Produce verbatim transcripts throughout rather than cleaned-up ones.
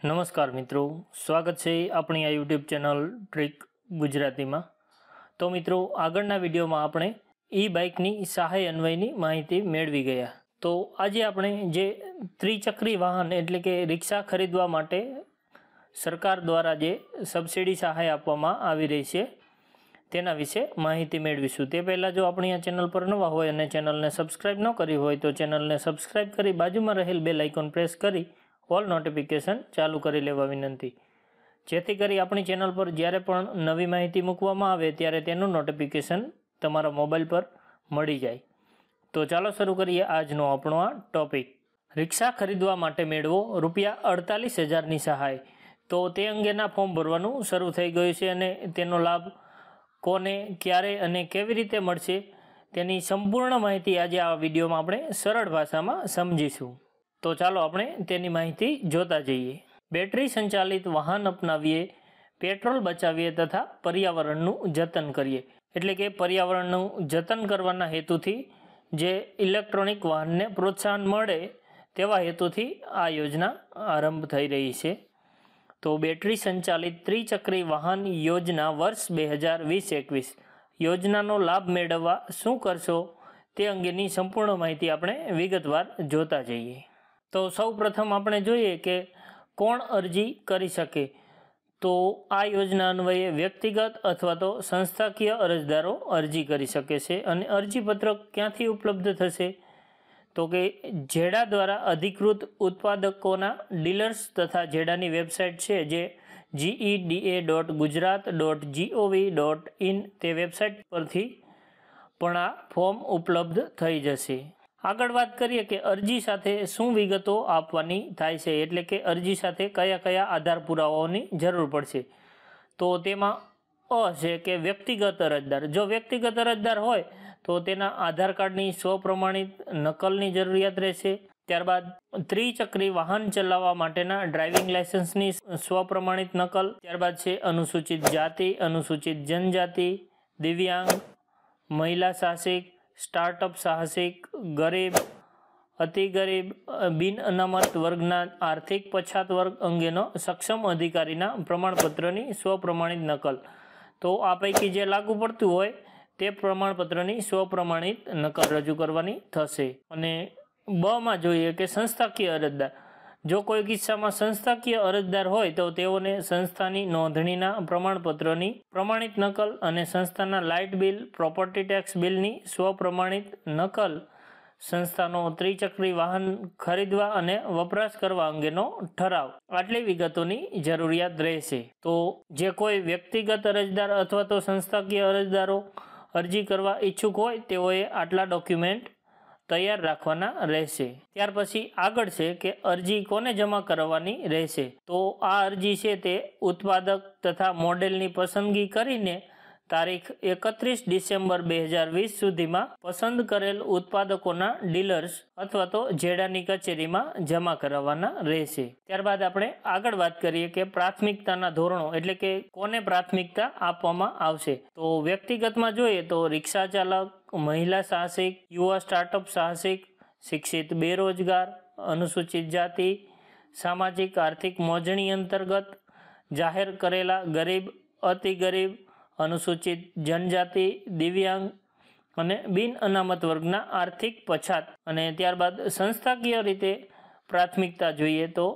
નમસ્કાર મિત્રો, સ્વાગત છે આપણી આ યુટ્યુબ ચેનલ ટ્રીક ગુજરાતીમાં। તો મિત્રો, આગળના વિડીયોમાં આપણે ઈ બાઇકની સહાય અન્વયની માહિતી મેળવી ગયા। તો આજે આપણે જે ત્રિચક્રી વાહન એટલે કે રિક્ષા ખરીદવા માટે સરકાર દ્વારા જે સબસિડી સહાય આપવામાં આવી રહી છે તેના વિશે માહિતી મેળવીશું। તે પહેલાં જો આપણી આ ચેનલ પર નવા હોય અને ચેનલને સબસ્ક્રાઈબ ન કરી હોય તો ચેનલને સબસ્ક્રાઈબ કરી બાજુમાં રહેલ બેલ આઇકોન પ્રેસ કરી ઓલ નોટિફિકેશન ચાલુ કરી લેવા વિનંતી, જેથી કરી આપણી ચેનલ પર જ્યારે પણ નવી માહિતી મૂકવામાં આવે ત્યારે તેનું નોટિફિકેશન તમારા મોબાઈલ પર મળી જાય। તો ચાલો શરૂ કરીએ આજનો આપણો આ ટોપિક। રિક્ષા ખરીદવા માટે મેળવો રૂપિયા અડતાલીસ હજારની સહાય। તો તે અંગેના ફોર્મ ભરવાનું શરૂ થઈ ગયું છે અને તેનો લાભ કોને, ક્યારે અને કેવી રીતે મળશે તેની સંપૂર્ણ માહિતી આજે આ વિડીયોમાં આપણે સરળ ભાષામાં સમજીશું। તો ચાલો આપણે તેની માહિતી જોતા જઈએ। બેટરી સંચાલિત વાહન અપનાવીએ, પેટ્રોલ બચાવીએ તથા પર્યાવરણનું જતન કરીએ। એટલે કે પર્યાવરણનું જતન કરવાના હેતુથી જે ઇલેક્ટ્રોનિક વાહનને પ્રોત્સાહન મળે તેવા હેતુથી આ યોજના આરંભ થઈ રહી છે। તો બેટરી સંચાલિત ત્રિચક્રી વાહન યોજના વર્ષ બે હજાર વીસ એકવીસ યોજનાનો લાભ મેળવવા શું કરશો તે અંગેની સંપૂર્ણ માહિતી આપણે વિગતવાર જોતા જઈએ। તો સૌ પ્રથમ આપણે જોઈએ કે કોણ અરજી કરી શકે। તો આ યોજના અન્વયે વ્યક્તિગત અથવા તો સંસ્થાકીય અરજદારો અરજી કરી શકે છે અને અરજીપત્રક ક્યાંથી ઉપલબ્ધ થશે તો કે જેડા દ્વારા અધિકૃત ઉત્પાદકોના ડીલર્સ તથા જેડાની વેબસાઇટ છે જે GEDA dot Gujarat dot GOV dot in તે વેબસાઇટ પરથી પણ આ ફોર્મ ઉપલબ્ધ થઈ જશે। આગળ વાત કરીએ કે અરજી સાથે શું વિગતો આપવાની થાય છે, એટલે કે અરજી સાથે કયા કયા આધાર પુરાવાઓની જરૂર પડશે। તો તેમાં અ છે કે વ્યક્તિગત અરજદાર। જો વ્યક્તિગત અરજદાર હોય તો તેના આધાર કાર્ડની સ્વપ્રમાણિત નકલની જરૂરિયાત રહેશે। ત્યારબાદ ત્રિચક્રી વાહન ચલાવવા માટેના ડ્રાઇવિંગ લાયસન્સની સ્વપ્રમાણિત નકલ। ત્યારબાદ છે અનુસૂચિત જાતિ, અનુસૂચિત જનજાતિ, દિવ્યાંગ, મહિલા સાહસિક, સ્ટાર્ટઅપ સાહસિક, ગરીબ, અતિ ગરીબ, બિન અનામત વર્ગના આર્થિક પછાત વર્ગ અંગેનો સક્ષમ અધિકારીના પ્રમાણપત્રની સ્વપ્રમાણિત નકલ। તો આ પૈકી જે લાગુ પડતું હોય તે પ્રમાણપત્રની સ્વપ્રમાણિત નકલ રજૂ કરવાની થશે। અને બમાં જોઈએ કે સંસ્થાકીય અરજદાર। જો કોઈ કિસ્સામાં સંસ્થાકીય અરજદાર હોય તો તેઓને સંસ્થાની નોંધણીના પ્રમાણપત્રની પ્રમાણિત નકલ અને સંસ્થાના લાઇટ બિલ, પ્રોપર્ટી ટેક્સ બિલની સ્વપ્રમાણિત નકલ, સંસ્થાનો ત્રિચક્રી વાહન ખરીદવા અને વપરાશ કરવા અંગેનો ઠરાવ, આટલી વિગતોની જરૂરિયાત રહેશે। તો જે કોઈ વ્યક્તિગત અરજદાર અથવા તો સંસ્થાકીય અરજદારો અરજી કરવા ઈચ્છુક હોય તેઓએ આટલા ડોક્યુમેન્ટ તૈયાર રાખવાના રહેશે। ત્યાર પછી આગળ છે કે અરજી કોને જમા કરવાની રહેશે। તો આ અરજી છે તે ઉત્પાદક તથા મોડેલની પસંદગી કરીને તારીખ એકત્રીસ ડિસેમ્બર બે હજાર વીસ સુધીમાં પસંદ કરેલ ઉત્પાદકોના ડીલર્સ અથવા તો જેડાની કચેરીમાં જમા કરાવવાના રહેશે। ત્યારબાદ આપણે આગળ વાત કરીએ કે પ્રાથમિકતાના ધોરણો એટલે કે કોને પ્રાથમિકતા આપવામાં આવશે। તો વ્યક્તિગતમાં જોઈએ તો રિક્ષા ચાલક, મહિલા સાહસિક, યુવા સ્ટાર્ટઅપ સાહસિક, શિક્ષિત બેરોજગાર, અનુસૂચિત જાતિ, સામાજિક આર્થિક મોજણી અંતર્ગત જાહેર કરેલા ગરીબ, અતિ ગરીબ, અનુસૂચિત જનજાતિ, દિવ્યાંગ અને બિન અનામત વર્ગના આર્થિક પછાત। અને ત્યારબાદ સંસ્થાકીય રીતે પ્રાથમિકતા જોઈએ તો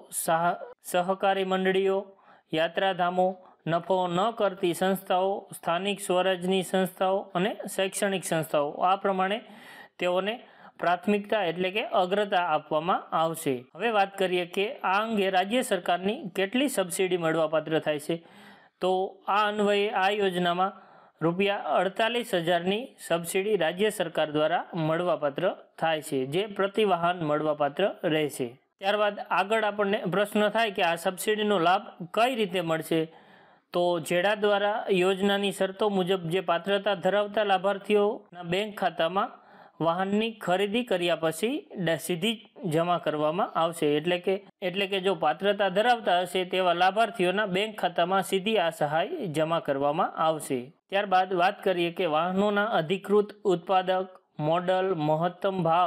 સહકારી મંડળીઓ, યાત્રાધામો, નફો ન કરતી સંસ્થાઓ, સ્થાનિક સ્વરાજની સંસ્થાઓ અને શૈક્ષણિક સંસ્થાઓ, આ પ્રમાણે તેઓને પ્રાથમિકતા એટલે કે અગ્રતા આપવામાં આવશે। હવે વાત કરીએ કે આ અંગે રાજ્ય સરકારની કેટલી સબસિડી મળવાપાત્ર થાય છે। તો આ અન્વયે આ યોજનામાં રૂપિયા અડતાલીસ હજારની સબસિડી રાજ્ય સરકાર દ્વારા મળવાપાત્ર થાય છે, જે પ્રતિ વાહન મળવાપાત્ર રહેશે। ત્યારબાદ આગળ આપણને પ્રશ્ન થાય કે આ સબસિડીનો લાભ કઈ રીતે મળશે। તો જેડા દ્વારા યોજનાની શરતો મુજબ જે પાત્રતા ધરાવતા લાભાર્થીઓના બેંક ખાતામાં વાહનની ખરીદી કર્યા પછી સીધી જમા કરવામાં આવશે। એટલે કે એટલે કે જો પાત્રતા ધરાવતા હશે તેવા લાભાર્થીઓના બેંક ખાતામાં સીધી આ સહાય જમા કરવામાં આવશે। ત્યારબાદ વાત કરીએ કે વાહનોના અધિકૃત ઉત્પાદક, મોડલ, મહત્તમ ભાવ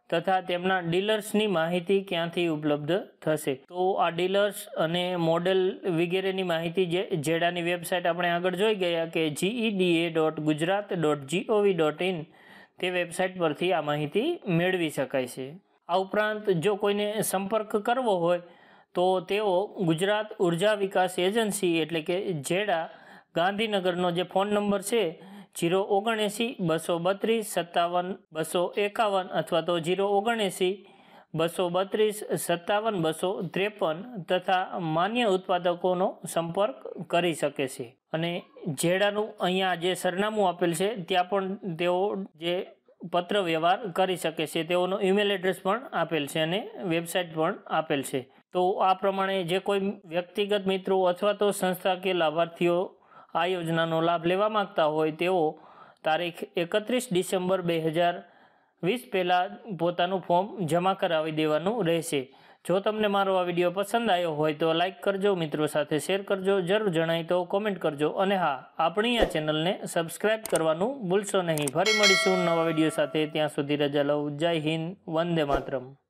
તથા તેમના ડીલર્સની માહિતી ક્યાંથી ઉપલબ્ધ થશે. તો આ ડીલર્સ અને મોડેલ વગેરેની માહિતી જે જેડાની વેબસાઇટ આપણે આગળ જોઈ ગયા કે GEDA dot Gujarat dot GOV dot in તે વેબસાઇટ પરથી આ માહિતી મેળવી શકાય છે. આ ઉપરાંત જો કોઈને સંપર્ક કરવો હોય તો તેઓ ગુજરાત ઉર્જા વિકાસ એજન્સી એટલે કે જેડા ગાંધીનગરનો જે ફોન નંબર છે જીરો ઓગણએંસી બસો બત્રીસ સત્તાવન બસો એકાવન અથવા તો જીરો ઓગણએંસી બસો બત્રીસ સત્તાવન બસો ત્રેપન તથા માન્ય ઉત્પાદકોનો સંપર્ક કરી શકે છે. અને જેડાનું અહીંયા જે સરનામું આપેલ છે ત્યાં પણ તેઓ જે પત્ર વ્યવહાર કરી શકે છે. તેઓનો ઈમેલ એડ્રેસ પણ આપેલ છે અને વેબસાઇટ પણ આપેલ છે. તો આ પ્રમાણે જે કોઈ વ્યક્તિગત મિત્રો અથવા તો સંસ્થા કે લાભાર્થીઓ આ યોજનાનો લાભ લેવા માગતા હોય તેઓ તારીખ એકત્રીસ ડિસેમ્બર બે હજાર વીસ પહેલાં પોતાનું ફોર્મ જમા કરાવી દેવાનું રહેશે. જો તમને મારો આ વિડીયો પસંદ આવ્યો હોય તો લાઇક કરજો, મિત્રો સાથે શેર કરજો, જરૂર જણાય તો કોમેન્ટ કરજો અને હા, આપણી આ ચેનલને સબસ્ક્રાઈબ કરવાનું ભૂલશો નહીં. ફરી મળીશું નવા વિડીયો સાથે. ત્યાં સુધી રજા લઉં. જય હિન્દ, વંદે માતરમ.